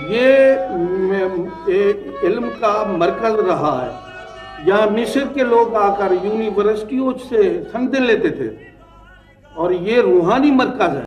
ये इल्म का मरकज रहा है। यहाँ मिस्र के लोग आकर यूनिवर्सिटियों से संदें लेते थे और ये रूहानी मरकज है।